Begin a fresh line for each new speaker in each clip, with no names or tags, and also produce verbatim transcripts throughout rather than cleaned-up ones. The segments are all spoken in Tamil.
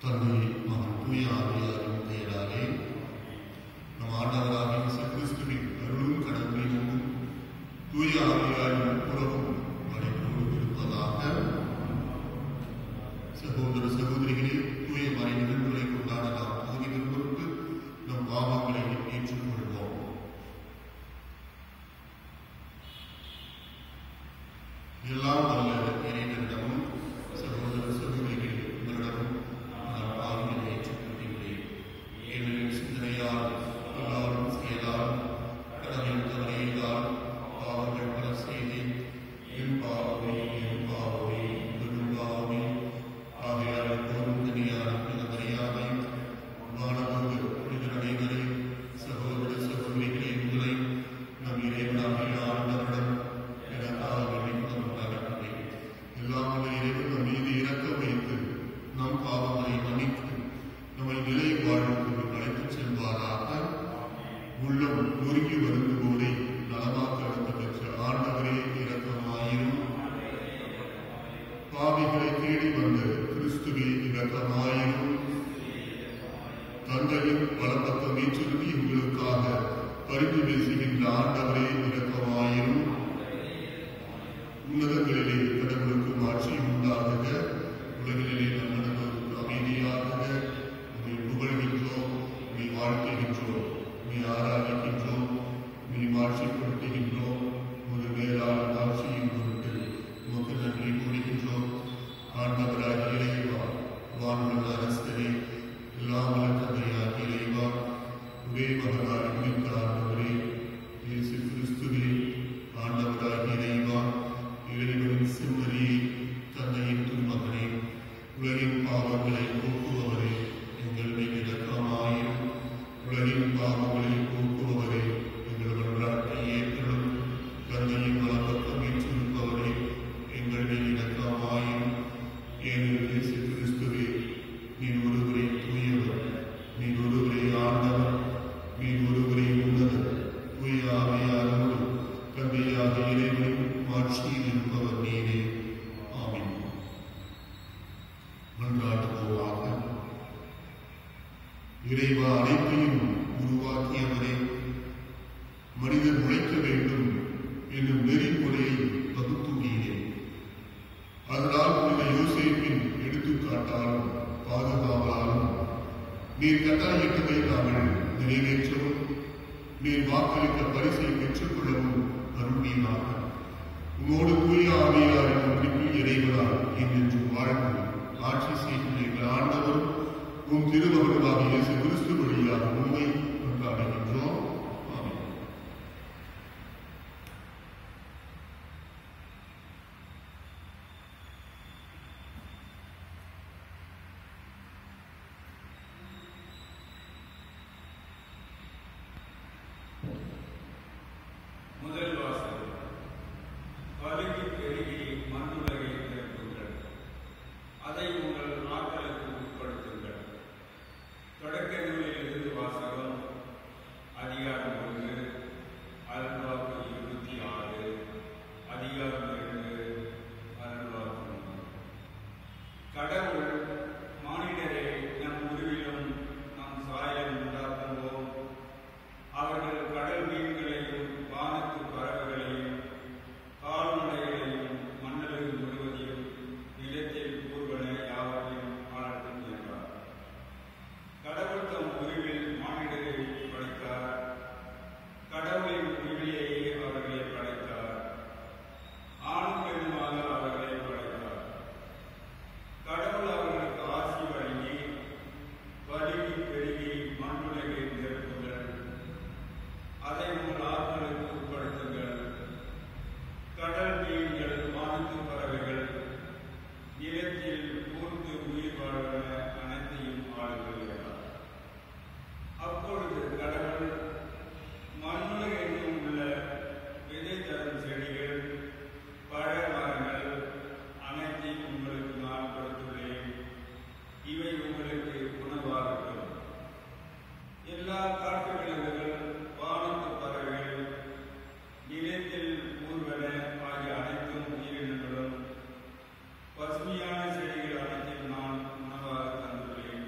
தந்தை மகன் தூய ஆவியாரின் பெயராலே நம் ஆண்டவராகிய இயேசு கிறிஸ்துவின் அருளும் கடமையும் தூய ஆவியாரின் உறவும் மறைப்போடு இருப்பதாக. சகோதர சகோதரிகளே, தூய மறை நிகழ்வுகளை கொண்டாட நாம் தகுதி பெறுவதற்கு நம் பாவங்களை ஏற்றுக்கொள்வோம். எல்லாம் வல்ல இறைவனிடமும் சகோதர சகோதரிகள் உங்களிடமும் நான் பாவங்களை ஏற்றுக்கொள்கிறேன். ஏனெனில் சிந்தனையால் எல்லாரும் செயலால் கடமையில் தவறியதால் பாவங்கள் பல செய்தேன். என் பாவமே என் பாவமே பெரும் பாவமே. ஆகையால் எப்போதும் தனியான மரியாதை வானவர்கள் புனித நடைமுறை சகோதர சகோதரிகளை உங்களை நம் இறைவனாகிய ஆண்டவரிடம் எனக்காக வேண்டிக் எல்லாம் இறைவன் நம் மீது இறக்க வைத்து நம் பாவங்களை மன்னித்து நம்மை நிலை வாழ்வுக்கு அழைத்துச் செல்வாராக. உள்ளம் நொறுங்கி வருந்துவோரை நலமாக்க அழைத்து பெற்ற ஆண்டவரே இரக்கமாயிரும். பாவிகளை தேடி வந்த கிறிஸ்துவே இரக்கமாயிரும். தந்தையின் வலப்பக்கம் வீற்றிருந்து எங்களுக்காக பரிந்து பேசுகின்ற ஆண்டவரே இரக்கமாயிரும். உன்னதங்களிலே கடவுளுக்கு ஆட்சி உண்டாகுக, உலகிலே நம்மளுக்கு அமைதியாகுக. உண்மை புகழ்கின்றோம், உண்மை வாழ்த்துகின்றோம், உண்மை ஆராதிக்கின்றோம், உண்மை மாட்சிப்படுத்துகின்றோம். ஒரு மேலான ஆட்சியின் பொருட்டு உமக்கு நன்றி கூறுகின்றோம். ஆண்டவராகிய இறைவா, வானுலக அரசரே, எல்லாம் வல்ல தந்தையாகிய இறைவா, ஒரே மகனாய் உயிர்த்த ஆண்டவரே இயேசு கிறிஸ்துவே, ஆண்டவராகிய இறைவா, இறைவனின் செம்மறியே, தந்தையின் துன்மகனே, உலகின் பாவங்களை போக்குபவரே, எங்கள் மீது இரக்கமாயிரும். உலகின் பாவங்களை போக்குபவரே, எங்கள் வரலாற்றை ஏற்றலும். தந்தையின் வலப்பக்கம் வீற்றிருப்பவரே, எங்கள் மீது இரக்கமாயிரும். ஏனெனில் இயேசு கிறிஸ்துவே, நீர் ஒருவரே தூயவர், நீர் ஒருவரே ஆண்டவர், நீர் ஒருவரே உன்னதர். தூய ஆவியாரோடு தந்தையாக இறைவனின் ஆட்சியில் இருப்பவர் நீரே. ஆமென். மன்றாடுவோமாக. இறைவா, அனைத்தையும் உருவாக்கியவரே, மனிதன் உழைக்க வேண்டும் என்னும் நெறிமுறையை வகுத்துள்ளீரே. அதனால் புனித யோசேப்பின் எடுத்துக்காட்டாலும் பாதுகாவலாலும் நீர் கட்டளையிட்டதை நாங்கள் நிறைவேற்றவும், நீர் வாக்களித்த பரிசை பெற்றுக்கொள்ளவும் அருள்வீராக. உமோடு தூய ஆவியாரின் ஒன்றிப்பில் இறைவனார் என்றென்றும் வாழ்ந்து ஆட்சி செய்கின்ற எங்கள் ஆண்டவரும் உம் திருமகனுமாக இயேசு கிறிஸ்து வழியாக உண்மை கொண்டாடுகின்றோம். ஆமென்.
முதல் வாசகம். பருகி பெருகி மண்ணுலகை நிரப்புங்கள், அதை உங்கள் ஆற்றலுக்கு உட்படுத்துங்கள். தொடக்க நூலிலிருந்து வாசகம். அதிகாரம் ஒன்று, அருள்வாக்கு இருபத்தி ஆறு, அதிகாரம் இரண்டு, அருள்வாக்கு ஒன்று. கடவுள், மானிடரை நம் உருவிலும் நம் சாயலும் உண்டாக்குவோம். அவர்கள் கடல் மீன்களையும் வானத்து பறவைகளையும் கால்நடைகளையும் மண்ணலகு முழுவதையும் நிலத்தில் ஊர்வன யாவரையும் ஆளட்டும் என்றார். கடவுள் தம் உருவில் மானிடரை படைத்தார். கடவுளின் உருவிலேயே அவர்களை படைத்தார். ஆணும் பெண்ணுமாக அவர்களை படைத்தார். கடவுள் அவர்களுக்கு ஆசி வழங்கி, பருகி பெருகி மண்ணுலகை நிரப்புங்கள், அதை உங்கள் ஆற்றலுக்கு உட்படுத்துங்கள். கடல் மீன்கள், வானத்து பறவைகள், நிலத்தில் ஊர்ந்து உயிர் வாழ்வன அனைத்தையும் ஆளுங்கள் என்றார். அப்பொழுது கடவுள், மண்ணுலகெங்கும் உள்ள விதை தரும் செடிகள், பழ மரங்கள் அனைத்தையும் உங்களுக்கு நான் கொடுத்துள்ளேன். இவை உங்களுக்கு உணவாகட்டும். எல்லா காட்டு விலங்குகள், வானத்து பறவைகள், நிலத்தில் ஊர்வன ஆகிய அனைத்தும் உயிரினங்களும் பசுமையான செடிகள் அனைத்தையும் நான் உணவாக தந்துள்ளேன்.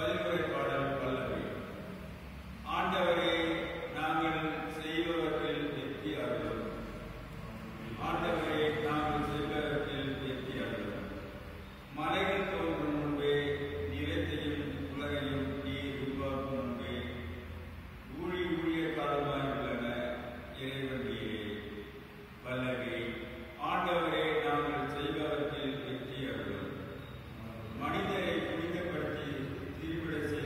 பதிலுரை பாடல் பல்லவி. ஆண்டவரே, நாங்கள் செய்பவற்றில் வெற்றி அடைவோம். ஆண்டவரே, நாங்கள் செய்பவற்றில் வெற்றி அடைவோம். மலைகள் தோன்றும் முன்பே, நிலத்தையும் உலகையும் நீர் உருவாக்கும் முன்பே, ஊழி ஊழிய காலமாய் உள்ளன இறைவன் நீரே. பல்லவி. ஆண்டவரே, நாங்கள் செய்பவற்றில் வெற்றி அடைவோம். மனிதரை புனிதப்படுத்தி திருவிட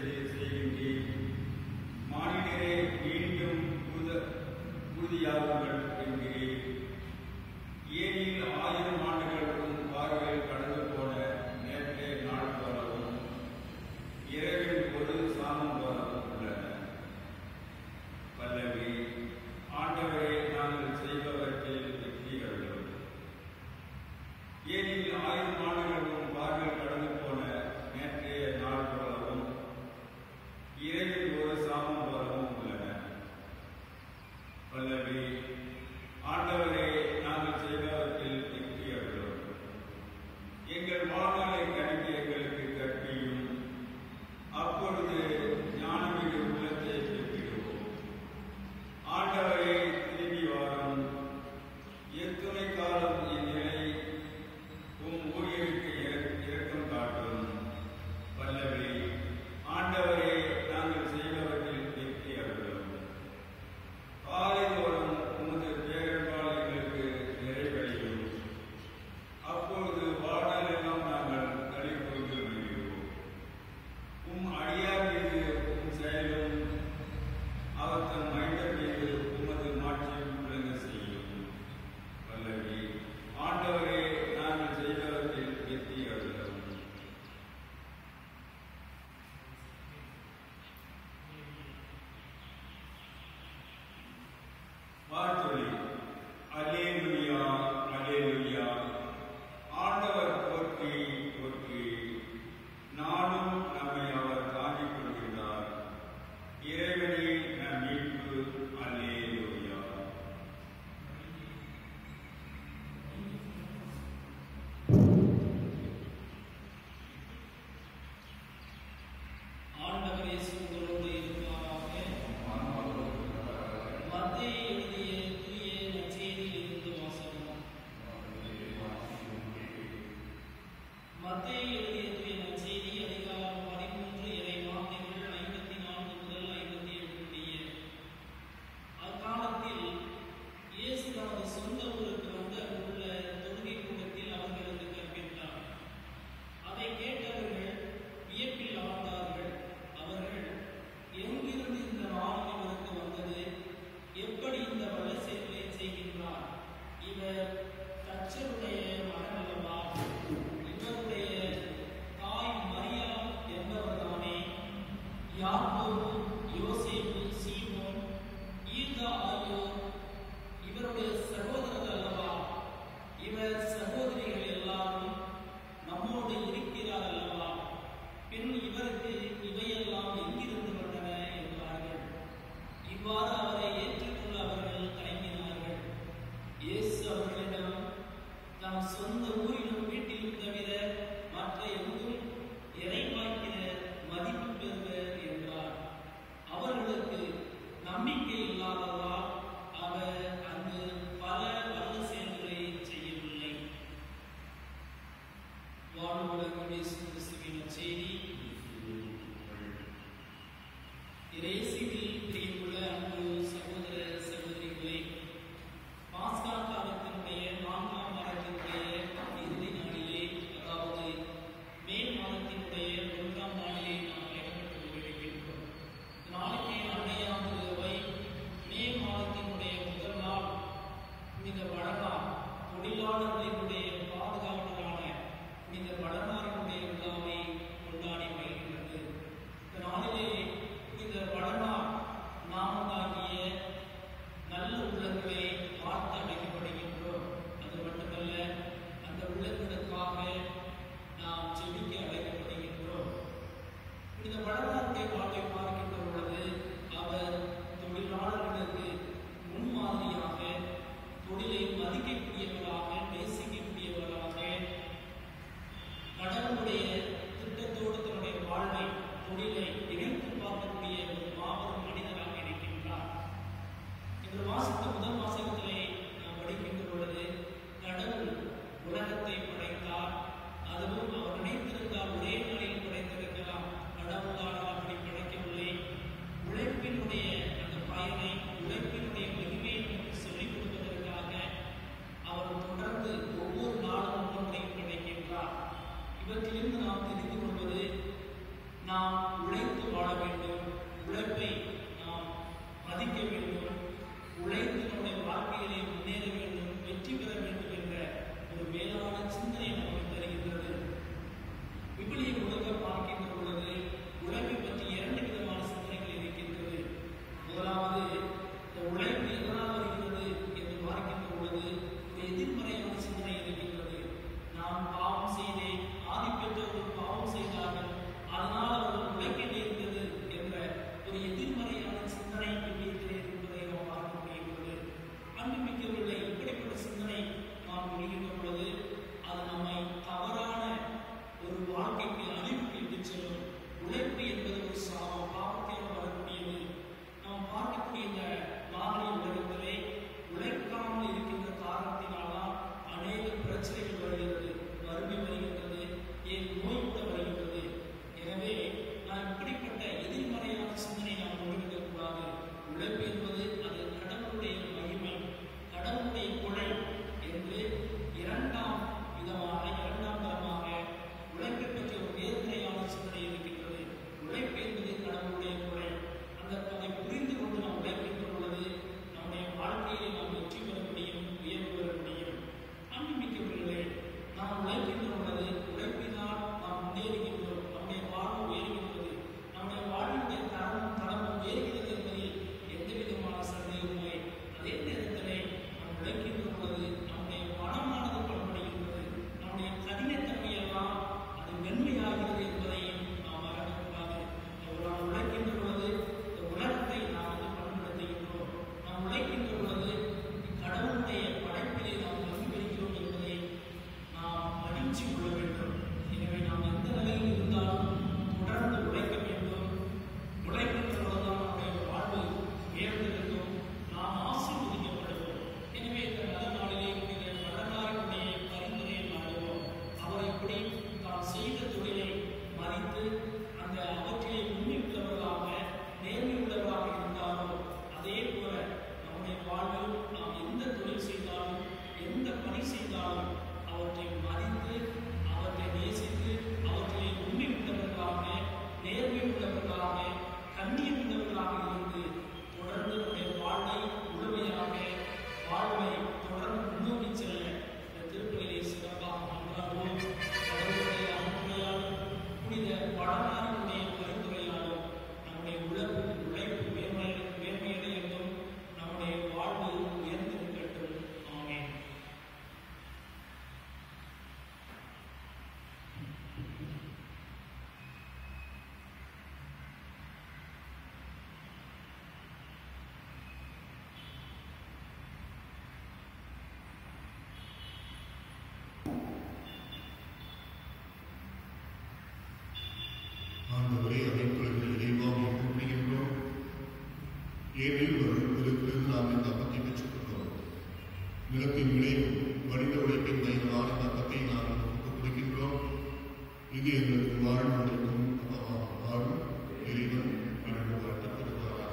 ஆண்டவரே அனைத்து இறைவாக கூப்பிடுகின்றோம். ஏனில் வருவதற்கிருந்து நாம் இந்த அப்பத்தை பெற்றுக்கொண்டோம். நிலத்தின் விளைவு மனித உழைப்பின் பயனான இந்த அப்பத்தை நாம் நமக்கு கொடுக்கின்றோம். இது எங்களுக்கு வாழ்வு உழைக்கும் அப்பமாக மாறும். இறைவன் வழங்கு வாழ்த்தப்படுவாராக.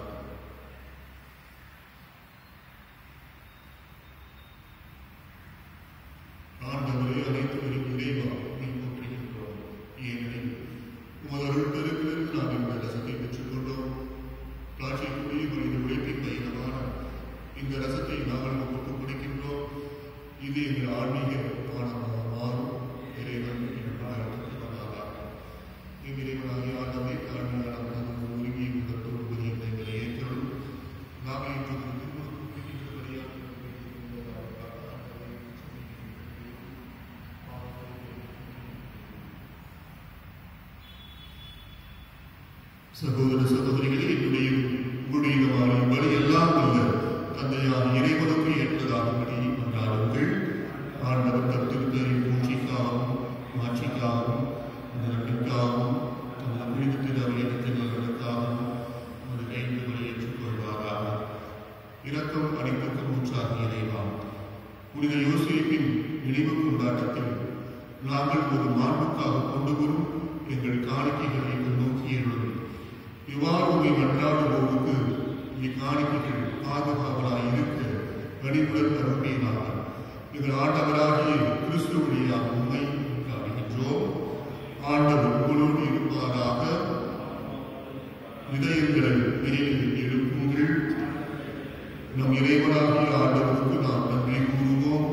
ஆண்டவரே அனைத்து இறைவாக கூப்பிடுகின்றோம். ஏனெனில் உமது அருட்பெருக்கிலிருந்து நாம் இந்த ரசத்தை பெற்றுக்கொண்டோம். காட்சிக்குரிய மனித உழைப்பின் பயணமான இந்த ரசத்தை நாங்கள் நமக்கு கொடுக்கின்றோம். இது எங்கள் ஆன்மீக பானமாக மாறும். இறைவன் இறைவனாகிய ஆண்டவரை தாழ்மையான ஒருங்கி உதத்தோடு எங்களை ஏற்றலும் நாங்கள் சகோதர சகோதரிகளே, என்னுடைய உங்களுடைய பலி எல்லாம் அல்ல தந்தையான இறைவனுக்கு ஏற்றதாகும்படி கொண்டாடுங்கள். ஆண்டவர் கத்திருக்கிற பூச்சிக்காகவும் மாட்சிக்காகவும் நன்மைக்காகவும் தங்கள் புனிதத்தின் அவர்களுக்காகவும் ஒரு கைதுகளை ஏற்றுக்கொள்வாராக. இரக்கம் அனைத்துக்கும் ஊற்றாகிய இறைவா, புனித யோசேப்பின் நினைவு கொண்டாட்டத்தில் நாங்கள் ஒரு மாண்புக்காக கொண்டு வரும் எங்கள் காணிக்கைகளை நோக்கி எழுதும். இவ்வாறு உங்களை மன்றாடுவோருக்கு இக்காணிக்கைகள் பாதுகாவலாக இருக்க வழிபுடன் தருமையாக எங்கள் ஆண்டவராகிய கிறிஸ்துவனுடைய உண்மை காணுகின்றோம். ஆண்டவர் உங்களோடு இருப்பாராக. இதயங்களை நினைவில் எழுப்புங்கள். நம் இறைவனாகிய ஆண்டவருக்கு நாம் நன்றி கூறுவோம்.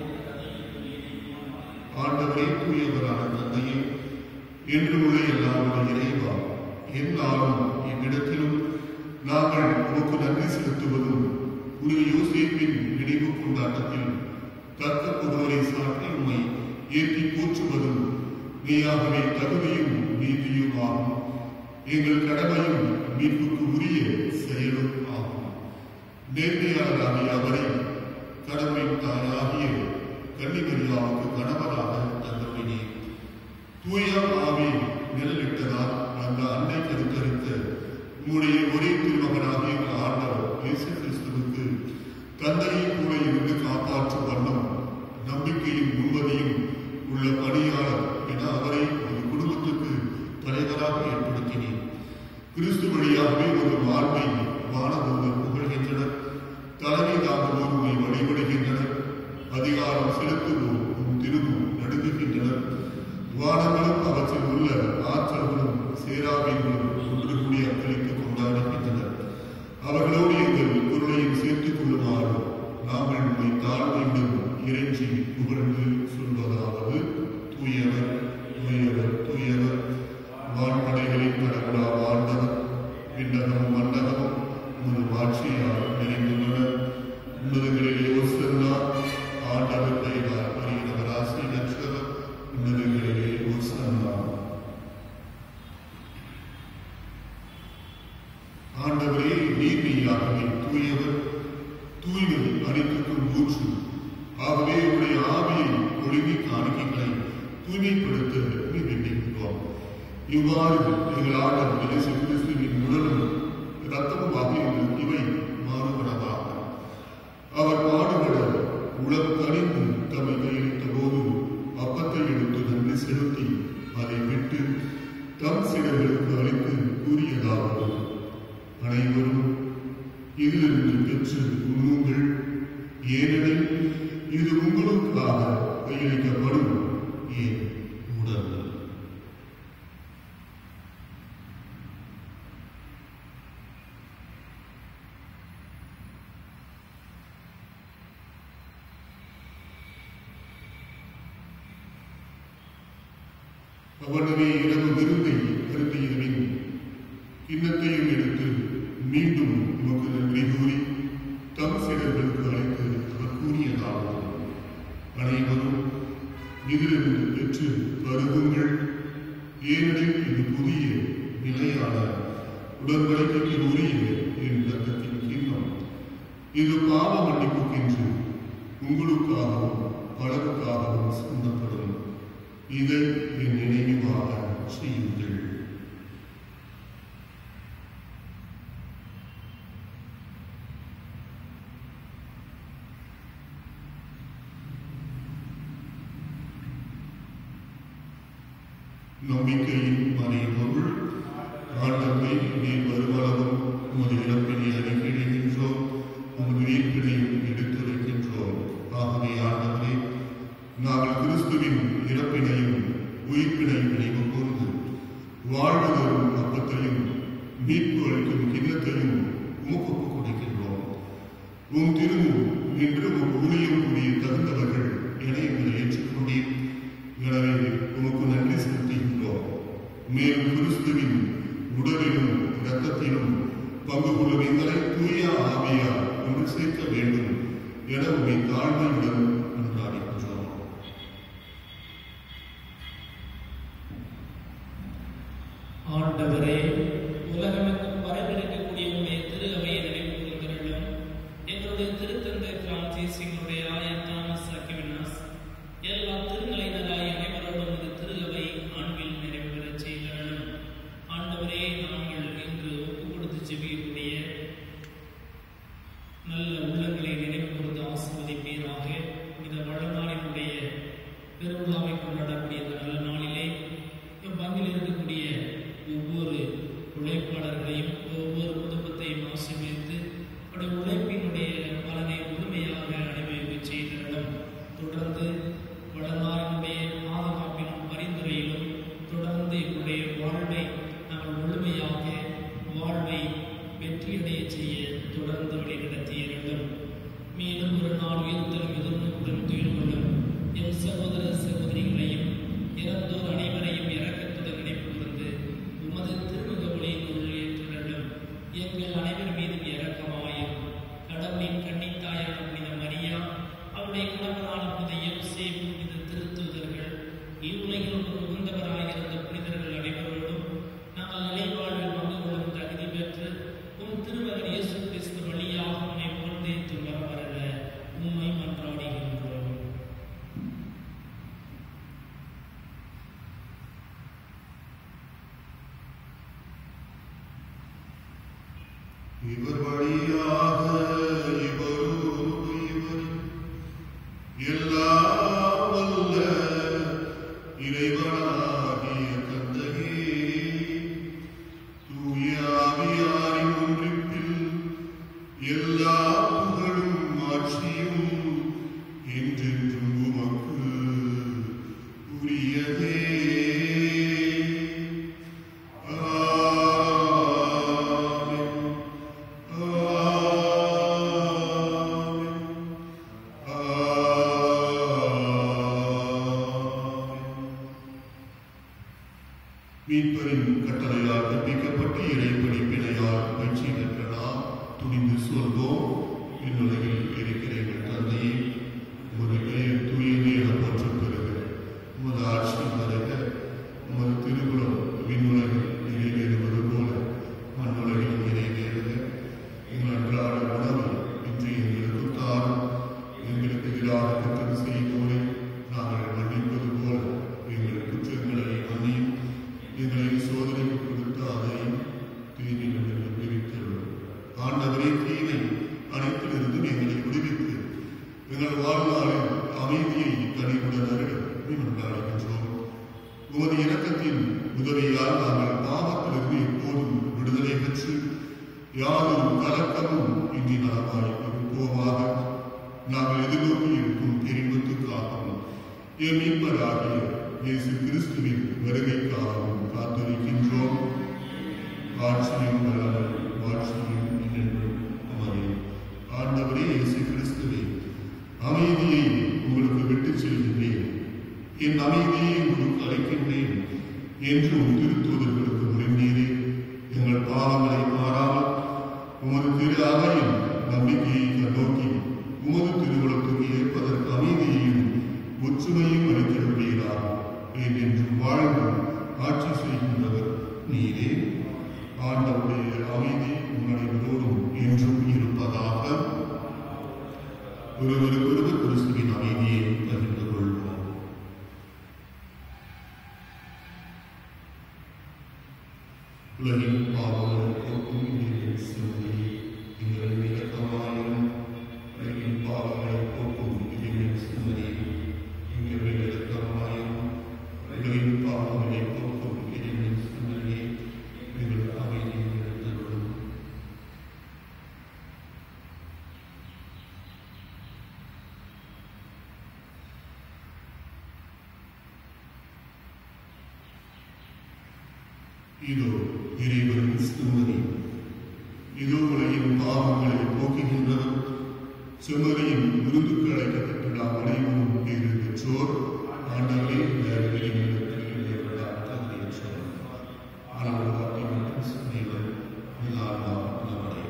ஆண்டவரே, தூயவரான தந்தையே, என்று உள்ள எல்லாருடைய இறைவா, எல்லாரும் என்னிடத்திலும் நாங்கள் உமக்கு நன்றி செலுத்துவதும் புனித யோசேப்பின் நினைவு கொண்டாட்டத்தில் தக்க புகழை சாற்றி உண்மை ஏற்றி போற்றுவதும் நீயாகவே தகுதியும் நீதியும் ஆகும். எங்கள் கடமையும் மீட்புக்கு உரிய செயலும் ஆகும். நேர்மையாளராகிய அவரை கடவுளின் தாயாகிய கன்னிமரியாவுக்கு கணவராக தந்தவனே, தூய ஆவி நெல்லிட்டதால் அந்த அன்னை கருத்தரித்த உங்களுடைய ஒரே திருமகனாகிய ஆண்டவர் இயேசு கிறிஸ்துவுக்கு தந்தையை கூட இருந்து காப்பாற்றும் வண்ணம் நம்பிக்கையும் உண்மதியும் உள்ள பணியாளர் என அவரை ஒரு குடும்பத்துக்கு தலைவராக ஏற்படுத்தினேன். கிறிஸ்து வழியாகவே ஒரு வாழ்வை வானதூதர் புகழ்கின்றனர். தலைமை தாங்குவோர் உண்மை வழிபடுகின்றனர். அதிகாரம் செலுத்துவோர் உன் திருமும் நடுங்குகின்றனர். வானங்களும் அவற்றில் உள்ள ஆற்றல்களும் சேராவியங்களும் ஒன்று கூடி அக்களித்து கொண்டாடுகின்றனர். அவர்களோடு எங்கள் பொருளையும் சேர்த்துக் கொள்ளுமாறு நாங்கள் உண்மை தாழ்மையுடன் இறைஞ்சி புகழ்ந்து சொல்வதாவது: தூயவர், தூயவர், தூயவர், வான்படைகளின் கடவுளா ஆண்டவர், விண்ணகமும் மண்டகமும் ஒரு ஆட்சியால் நிறைந்துள்ளன. உன்னதங்களிலே ஓசன்னா, ஆண்டவர் பெயரால் வருகிறவர் ஆசி பெற்றவர். உன்னதங்களிலே ஓசன்னா. ஆண்டவரே, நீர்மையாகவே தூயவர், தூய்மை அனைத்துக்கும் ஊற்று. ஆகவே உடைய ஆவியை ஒழுங்கி காணிக்கைகளை தூய்மைப்படுத்த வேண்டியிருக்கிறோம். இவ்வாறு எங்கள் ஆண்டவர் இயேசு கிறிஸ்துவின் உடலும் இரத்தமுமாக எங்களுக்கு இவை மாறுபடவாக. அவர் பாடுபட உளம் கனிந்து தம்மை கையளித்த போது அப்பத்தை எடுத்து நன்றி செலுத்தி அதை விட்டு தம் சீடர்களுக்கு அளித்து கூறியதாவது: அனைவரும் இதிலிருந்து பெற்று உண்ணுங்கள், ஏனெனில் இது உங்களுக்காக கையளிக்கப்படும் என் உடல். அவனவே இரவு விருந்தை அருந்தியபின் கிண்ணத்தையும் எடுத்து மீண்டும் உமக்கு நன்றி கூறி தம் சீடர்களுக்கு அழைத்து அவர் கூறியதாவது: அனைவரும் இதிலிருந்து பெற்று பருகுங்கள், ஏனெனில் இது புதிய நிலையான உடன்படிக்கைக்கு உரிய என் இரத்தத்தின் கிண்ணம். இது பாவ மன்னிப்புக்கென்று உங்களுக்காகவும் பலருக்காகவும் சிந்தப்படும். இதை என் நினைவாக செய்யுங்கள். நம்பிக்கையின் மறைபொருள். ஆண்டவரே, நீர் வருமளவும் உமது இறப்பினை அறிக்கையிடுகின்றோம், உமது உயிர்ப்பினையும் எடுத்துரைக்கின்றோம். ஆகவே ஆண்டவரே, நாங்கள் கிறிஸ்துவின் இறப்பினையும் உயிர்ப்பினையும் நினைவு கூர்ந்து வாழ்வதரும் அப்பத்தையும் மீட்பு அளிக்கும் கிண்ணத்தையும் உமக்கு ஒப்புக் கொடுக்கின்றோம். உம் திருமுன் நின்று உம் ஊழியம் புரிய தகுந்தவர்கள் என எங்களை ஏற்றுக்கொண்டீர். எனவே உமக்கு நன்றி செலுத்துகின்றோம். மேலும் கிறிஸ்துவின் உடலிலும் இரத்தத்திலும் பங்கு கொள்ளும் எங்களை தூய ஆவியால் ஒன்று சேர்க்க வேண்டும் என உம்மை தாழ்மையுடன் கொண்டாடுகின்றோம்.
ஆண்டவரே, உலகமெங்கும் பரவிருக்கக்கூடிய உடைய திரு அவையை நினைவு கூர்ந்தருளும். எங்களுடைய திருத்தந்தை பிரான்சிஸ், எங்களுடைய ஆயர் தாமஸ் அக்வினாஸ், எல்லா திருநிலையினராய் அனைவரோடும் இந்த திரு அவை அன்பில் நிறைவு பெறச் செய்தருளும். ஆண்டவரே, நாங்கள் இன்று ஒப்புக் கொடுத்து செவியக்கூடிய நல்ல உள்ளங்களை நினைவு கூர்ந்து ஆசீர்வதிப்பீராக. இந்த வளநாளினுடைய பெருவிழாவை கொண்டாடக்கூடிய இந்த நல்ல நாளிலே பங்கில் இருக்கக்கூடிய ஒவ்வொரு உழைப்பாளர்களையும் ஒவ்வொரு குடும்பத்தையும் ஆசீர்வதித்து அவருடைய உழைப்பினுடைய பலனை முழுமையாக அனுபவிக்க செய்தருளும். தொடர்ந்து வளநாளினுடைய பாதுகாப்பிலும் பரிந்துரையிலும் தொடர்ந்து எங்களுடைய வாழ்வை நாங்கள் முழுமையாக வாழ்வை வெற்றியடைய செய்ய தொடர்ந்து வழிநடத்தியிருந்தோம். மேலும் ஒரு நாள் உயிர்த்தலும் எதிர்நோக்குடன் துயில் கொள்ளும் எம் சகோதர சகோதரிகளையும் இறந்தோர் அனைவரையும் இரக்கத்துடன் நினைவு கூர்ந்து உமது திருமுக ஒளியினுள் ஏற்றுள்ளோம். எங்கள் அனைவர் மீதும் இரக்கமாயும். கடவுளின் கன்னித்தாயான புனித மரியா, அவருடைய கணவரான புனித யோசேப்பு, புனித திருத்தூதர்கள், இவ்வுலகில் உகந்தவராயிருந்த புனிதர்கள் அனைவரோடும் நாங்கள் நிலைவாழ்வில் பங்கு கொள்ளும் தகுதி பெற்று உம் திருமகன் இயேசு கிறிஸ்து வழியாக உம்மை புகழ்ந்தேத்தும் வரவரல உம்மை மன்றாடுகின்றோம்.
இவர் வழியாக இவரோடு இவர் எல்லாம் வல்ல இறைவனாகிய தந்தையே, தூய ஆவியாரின் ஒன்றிப்பில் எல்லா புகழும் ஆட்சியும் என்றென்றும் உமக்கு உரியதே. மீட்பரின் கட்டளையால் கற்பிக்கப்பட்டு இறைப்படி பிழையால் பயிற்சி பெற்ற நாம் துணிந்து சொல்வோம். இந்நிலையில் இருக்கிற எங்கள் தந்தையே, உமது பெயர் தூயது என போற்றப் பெறுக. உமது ஆட்சி வருக. உமது திருக்குளம் விண்ணுலகில் நிறைவேறுவது போல மண்ணுலகில் நிறைவேறுக. எங்கள் அன்றாட உணவு இன்று எங்களுக்கு தாரும். எங்களுக்கு எதிராக குற்றம் செய்வோரை நாங்கள் மன்னிப்பது போல எங்கள் குற்றங்களை மன்னியும். எங்களை சோதனைக்கு கொடுத்த அதையும் தீமைகளிலிருந்து விடுவித்தருளும். ஆண்டவரே, தீமை அனைத்திலிருந்தும் எங்களை விடுவித்து எங்கள் வாழ்நாளில் அமைதியை கனிவுடன் அருள கொண்டாடுகின்றோம். உமது இரக்கத்தின் உதவியால் நாங்கள் பாவத்திலிருந்து எப்போதும் விடுதலை பெற்று யாரும் கலக்கமும் இன்றி நலமாய் போவாக நாங்கள் எதிர்நோக்கி இருக்கும் பெரும்பத்துக்காகவும் என் மீட்பராகிய இயேசு கிறிஸ்துவின் வருகைக்காகவும் காத்திருக்கின்றோம். ஆட்சியும் வல்லமையும் ஆட்சியும் என்றென்றும் உமதே. ஆண்டவரே இயேசு கிறிஸ்துவே, அமைதியை உங்களுக்கு விட்டுச் செல்கின்றேன், என் அமைதியை உங்களுக்கு அளிக்கின்றேன் என்று உம் திருத்தூதர்களுக்கு முறைந்தீரே. எங்கள் பாவங்களை மாறாமல் உமது திரு அவையின் நம்பிக்கையை கண்ணோக்கி உமது திருவுளத்துக்கு ஏற்பதற்கு அமைதியையும் ஒற்றுமையும் அளித்திருப்பீராக. என்றென்றும் வாழ்ந்து ஆட்சி செய்கின்றவர் நீரே. ஆண்டவருடைய அமைதி உங்களோடும் என்றும் இருப்பதாக. ஒருவருக்கொருவர் கிறிஸ்துவின் அமைதியை பகிர்ந்து கொள்வோம். உலகின் பாவங்களை போக்கும் இறைவன் சிலுவையே, எங்களை இரக்கமாயிரும். உலகின் பாவங்களை போக்கும் இறைவன் சிலுவையே, எங்களை இரக்கமாயிரும். உலகின் பாவங்களை போக்கும் இதோ இறைவனின் செம்மறி, இதோ உலகின் பாவங்களை போக்குகின்றவர், செம்மறியின் விருந்துக்கு அழைக்கப்பட்டு நாம் அனைவரும் பேறு பெற்றோர். ஆண்டவரே, தயவுகளின் ஆனால் வார்த்தை மட்டும் சொன்னீர்கள், நம்முடைய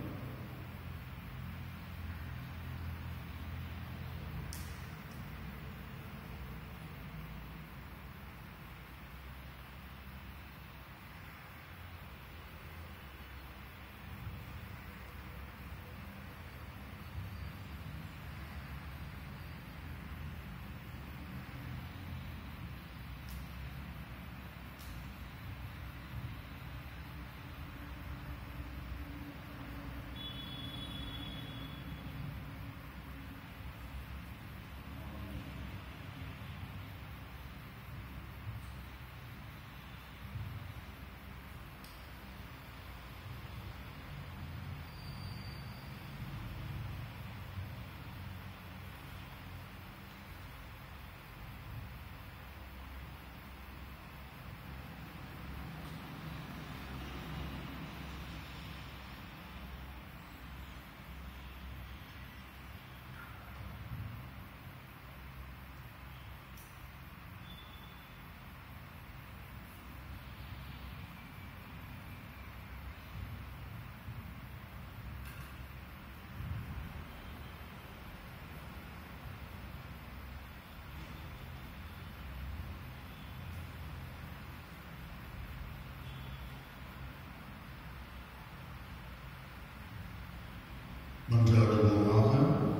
மன்றாடுவோமாக.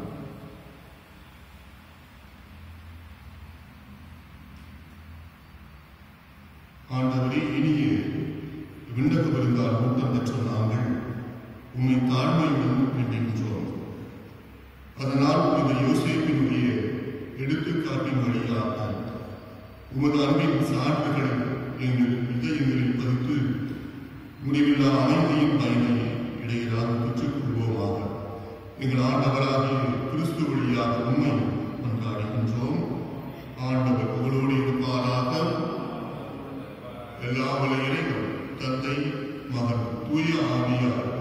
ஆண்டவரே, இனிய விண்ணக விருந்தால் கூட்டம் பெற்ற நாங்கள் உம்மை தாழ்மையுடன் வேண்டுகின்றோம். அதனால் இந்த யோசேப்பினுடைய எடுத்துக்காட்டின் வழியாக உமது அன்பின் சான்றுகளை எங்கள் இதயங்களில் பதித்து முடிவில்லா அமைதியின் பயனை இடையிலாக பெற்றுக் கொள்வோமாக. எங்கள் ஆண்டவராகிய கிறிஸ்து வழியாக உண்மை கொண்டாடுகின்றோம். ஆண்டவர் உங்களோடு இருப்பாராக. எல்லா வலையிலும் தந்தை, மகன், தூய ஆவியார்